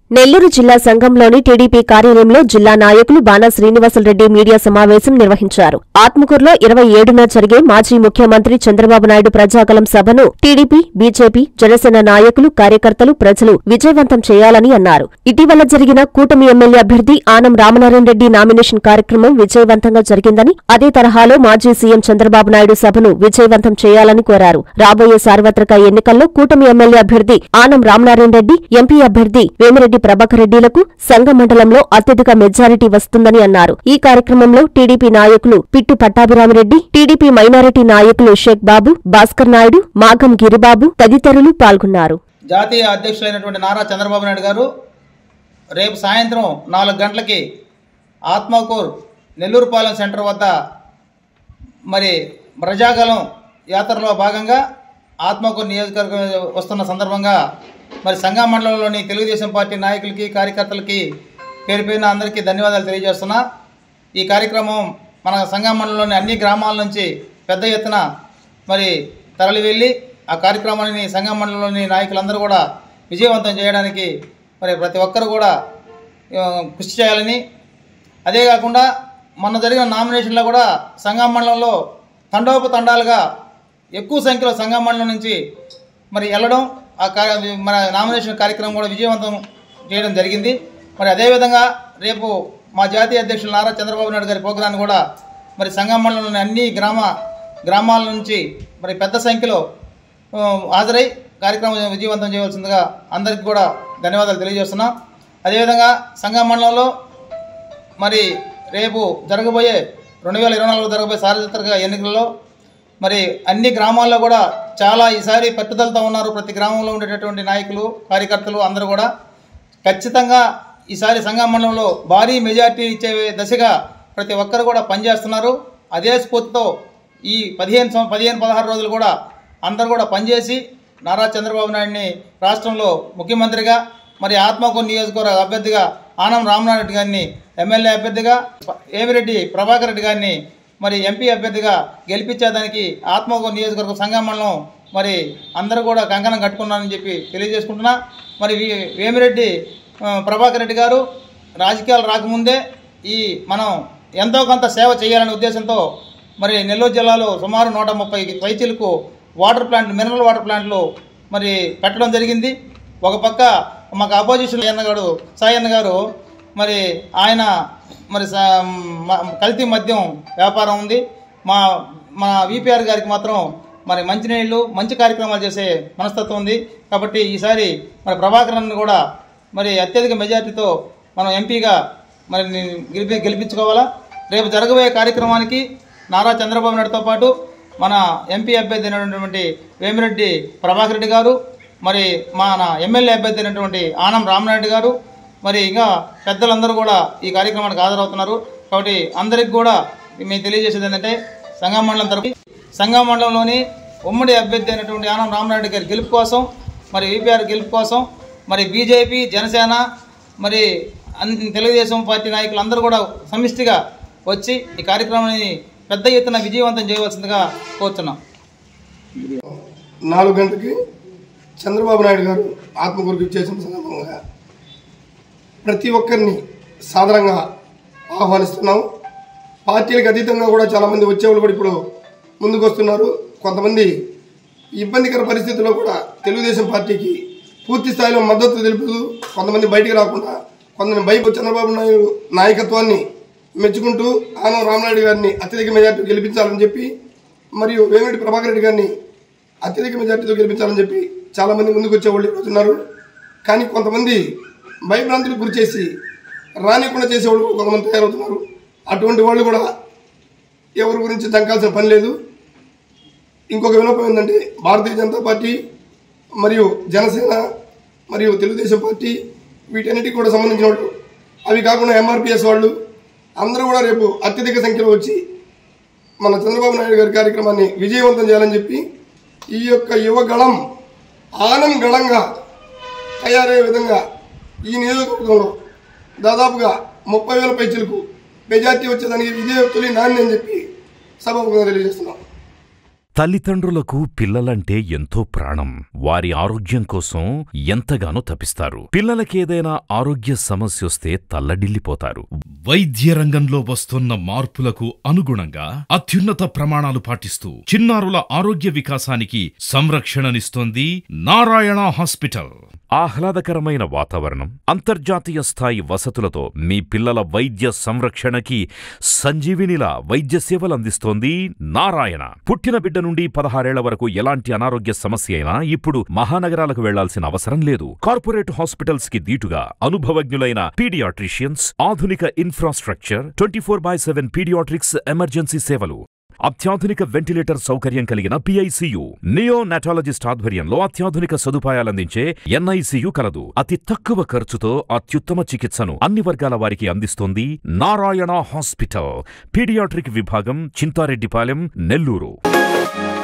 నెల్లూరు జిల్లా సంఘంలోని టీడీపీ కార్యాలయంలో జిల్లా నాయకులు బాణా శ్రీనివాసులరెడ్డి మీడియా సమావేశం నిర్వహించారు. ఆత్మకూరులో 27న జరిగే మాజీ ముఖ్యమంత్రి చంద్రబాబు నాయుడు ప్రజాగళం సభను టీడీపీ, బీజేపీ, జనసేన నాయకులు, కార్యకర్తలు, ప్రజలు విజయవంతం చేయాలని అన్నారు. ఇటీవల జరిగిన కూటమి ఎమ్మెల్యే అభ్యర్థి ఆనం రామనారాయణ రెడ్డి నామినేషన్ కార్యక్రమం విజయవంతంగా జరిగిందని, అదే తరహాలో మాజీ సీఎం చంద్రబాబు నాయుడు సభను విజయవంతం చేయాలని కోరారు. రాబోయే సార్వత్రిక ఎన్నికల్లో కూటమి ఎమ్మెల్యే అభ్యర్థి ఆనం రామనారాయణ రెడ్డి, ఎంపీ అభ్యర్థి వేమిరెడ్డి ప్రభాకర్ రెడ్డిలకు సంఘ మండలంలో అత్యధిక మెజారిటీ వస్తుందని అన్నారు. ఈ కార్యక్రమంలో టీడీపీ నాయకులు పిట్టు పట్టాభిరామిరెడ్డి, టీడీపీ మైనారిటీ నాయకులు షేక్ బాబు, భాస్కర్ నాయుడు, మాగం గిరిబాబు తదితరులు పాల్గొన్నారు. జాతీయ అధ్యక్షులైనటువంటి నారా చంద్రబాబు నాయుడు గారు రేపు సాయంత్రం 4 గంటలకి ఆత్మకూరు నెల్లూరుపాలెం సెంటర్ వద్ద మరి ప్రజాగళం యాత్రలో భాగంగా ఆత్మకూరు నియోజకవర్గం వస్తున్న సందర్భంగా మరి సంఘ మండలంలోని తెలుగుదేశం పార్టీ నాయకులకి, కార్యకర్తలకి పేరు పేరున అందరికీ ధన్యవాదాలు తెలియజేస్తున్నా. ఈ కార్యక్రమం మన సంఘ మండలంలోని అన్ని గ్రామాల నుంచి పెద్ద ఎత్తున మరి తరలి వెళ్ళి ఆ కార్యక్రమాన్ని సంఘ మండలంలోని నాయకులందరూ కూడా విజయవంతం చేయడానికి మరి ప్రతి ఒక్కరు కూడా కృషి చేయాలని, అదే కాకుండా మొన్న జరిగిన నామినేషన్లో కూడా సంఘ మండలంలో తండోపతండాలుగా ఎక్కువ సంఖ్యలో సంఘ మండలం నుంచి మరి వెళ్ళడం, మన నామినేషన్ కార్యక్రమం కూడా విజయవంతం చేయడం జరిగింది. మరి అదేవిధంగా రేపు మా జాతీయ అధ్యక్షులు నారా చంద్రబాబు నాయుడు గారి ప్రోగ్రాన్ని కూడా మరి సంఘ మండలంలోని అన్ని గ్రామాల నుంచి మరి పెద్ద సంఖ్యలో హాజరై కార్యక్రమం విజయవంతం చేయవలసిందిగా అందరికీ కూడా ధన్యవాదాలు తెలియజేస్తున్నాం. అదేవిధంగా సంఘ మండలంలో మరి రేపు జరగబోయే 2024 జరగబోయే సార్వత్రిక ఎన్నికల్లో మరి అన్ని గ్రామాల్లో కూడా చాలా ఈసారి పట్టుదలతో ఉన్నారు. ప్రతి గ్రామంలో ఉండేటటువంటి నాయకులు, కార్యకర్తలు అందరూ కూడా ఖచ్చితంగా ఈసారి సంఘ మండలంలో భారీ మెజార్టీ ఇచ్చే దశగా ప్రతి ఒక్కరు కూడా పనిచేస్తున్నారు. అదే స్ఫూర్తితో ఈ 15-16 రోజులు కూడా అందరూ కూడా పనిచేసి నారా చంద్రబాబు నాయుడిని రాష్ట్రంలో ముఖ్యమంత్రిగా, మరి ఆత్మకూరు నియోజకవర్గ అభ్యర్థిగా ఆనం రామనారాయణ రెడ్డి గారిని ఎమ్మెల్యే అభ్యర్థిగా, వేమిరెడ్డి ప్రభాకర్ రెడ్డి గారిని మరి ఎంపీ అభ్యర్థిగా గెలిపించేదానికి ఆత్మకూరు నియోజకవర్గ సంఘ మండలం మరి అందరూ కూడా కంకణం కట్టుకున్నారని చెప్పి తెలియజేసుకుంటున్నా. మరి వేమిరెడ్డి ప్రభాకర్ రెడ్డి గారు రాజకీయాలు రాకముందే మనం ఎంతో కొంత సేవ చేయాలనే ఉద్దేశంతో మరి నెల్లూరు జిల్లాలో సుమారు 130 పైచీలకు మినరల్ వాటర్ ప్లాంట్లు మరి పెట్టడం జరిగింది. ఒక పక్క మాకు అపోజిషన్ సాయన్న గారు మరి ఆయన మరి కల్తీ మద్యం వ్యాపారం ఉంది. మా విపిఆర్ గారికి మాత్రం మరి మంచినీళ్ళు, మంచి కార్యక్రమాలు చేసే మనస్తత్వం ఉంది. కాబట్టి ఈసారి మరి ప్రభాకరన్ కూడా మరి అత్యధిక మెజార్టీతో మనం ఎంపీగా మరి గెలిపించుకోవాలా. రేపు జరగబోయే కార్యక్రమానికి నారా చంద్రబాబు నాయుడుతో పాటు మన ఎంపీ అభ్యర్థి అయినటువంటి వేమిరెడ్డి ప్రభాకర్ రెడ్డి గారు, మరి మన ఎమ్మెల్యే అభ్యర్థి అయినటువంటి ఆనం రామనాయుడు గారు, మరి ఇంకా పెద్దలందరూ కూడా ఈ కార్యక్రమానికి హాజరవుతున్నారు. కాబట్టి అందరికి కూడా మేము తెలియజేసేది ఏంటంటే సంఘ మండలంలోని ఉమ్మడి అభ్యర్థి అయినటువంటి ఆనం రామనాయుడు గారి గెలుపు కోసం, మరి విపిఆర్ గెలుపు కోసం మరి బీజేపీ, జనసేన, మరి తెలుగుదేశం పార్టీ నాయకులు అందరూ కూడా సమిష్టిగా వచ్చి ఈ కార్యక్రమాన్ని పెద్ద ఎత్తున విజయవంతం చేయవలసిందిగా కోరుతున్నాం. 4 గంటలకి చంద్రబాబు నాయుడు గారు ఆత్మకూరుకి చేసిన సందర్భంగా ప్రతి ఒక్కరిని సాదరంగా ఆహ్వానిస్తున్నాం. పార్టీలకు అతీతంగా కూడా చాలామంది వచ్చేవాళ్ళు కూడా ఇప్పుడు ముందుకు వస్తున్నారు. కొంతమంది ఇబ్బందికర పరిస్థితుల్లో కూడా తెలుగుదేశం పార్టీకి పూర్తి స్థాయిలో మద్దతు తెలుపుతూ కొంతమంది బయటికి రాకుండా కొంతమంది చంద్రబాబు నాయుడు నాయకత్వాన్ని మెచ్చుకుంటూ ఆనం రామనాయుడు గారిని అత్యధిక మెజార్టీ గెలిపించాలని చెప్పి, మరియు వేమిరెడ్డి ప్రభాకర్ రెడ్డి గారిని అత్యధిక మెజార్టీతో గెలిపించాలని చెప్పి చాలామంది ముందుకు వచ్చేవాళ్ళు అవుతున్నారు. కానీ కొంతమంది భయభ్రాంతులకు గురి చేసి రానికుండా చేసేవాళ్ళు కొంతమంది తయారవుతున్నారు. అటువంటి వాళ్ళు కూడా ఎవరి గురించి దంకాల్సిన పని లేదు. ఇంకొక వినోపం ఏంటంటే భారతీయ జనతా పార్టీ మరియు జనసేన మరియు తెలుగుదేశం పార్టీ వీటన్నిటికి కూడా సంబంధించిన వాళ్ళు, అవి కాకుండా ఎంఆర్పిఎస్ వాళ్ళు అందరూ కూడా రేపు అత్యధిక సంఖ్యలో వచ్చి మన చంద్రబాబు నాయుడు గారి కార్యక్రమాన్ని విజయవంతం చేయాలని చెప్పి ఈ యొక్క యువగళం ఆనం గళంగా తయారయ్యే విధంగా ఈ నియోజకవర్గంలో దాదాపుగా 30,000 పైచీలకు మెజార్టీ వచ్చేదానికి ఇదే తొలి నాణ్యం అని చెప్పి సభాముఖంగా తెలియజేస్తున్నాం. తల్లిదండ్రులకు పిల్లలంటే ఎంతో ప్రాణం. వారి ఆరోగ్యం కోసం ఎంతగానో తపిస్తారు. పిల్లలకేదైనా ఆరోగ్య సమస్యొస్తే తల్లడిల్లిపోతారు. వైద్య రంగంలో వస్తున్న మార్పులకు అనుగుణంగా అత్యున్నత ప్రమాణాలు పాటిస్తూ చిన్నారుల ఆరోగ్య వికాసానికి సంరక్షణనిస్తోంది నారాయణ హాస్పిటల్. ఆహ్లాదకరమైన వాతావరణం, అంతర్జాతీయ స్థాయి వసతులతో మీ పిల్లల వైద్య సంరక్షణకి సంజీవినిలా వైద్య సేవలందిస్తోంది నారాయణ. పుట్టిన బిడ్డ నుండి 16 ఏళ్ల వరకు ఎలాంటి అనారోగ్య సమస్య అయినా ఇప్పుడు మహానగరాలకు వెళ్లాల్సిన అవసరం లేదు. కార్పొరేట్ హాస్పిటల్స్ కి దీటుగా అనుభవజ్ఞులైన పీడియాట్రిషియన్స్, ఆధునిక ఇన్ఫ్రాస్ట్రక్చర్, 24/7 పీడియాట్రిక్స్ ఎమర్జెన్సీ సేవలు, అత్యాధునిక వెంటిలేటర్ సౌకర్యం కలిగిన పిఐసియు, నియోనాటాలజిస్ట్ ఆధ్వర్యంలో అత్యాధునిక సదుపాయాలందించే ఎన్ఐసియు కలదు. అతి తక్కువ ఖర్చుతో అత్యుత్తమ చికిత్సను అన్ని వర్గాల వారికి అందిస్తోంది నారాయణ హాస్పిటల్. పీడియాట్రిక్ విభాగం, చింతారెడ్డిపాలెం, నెల్లూరు.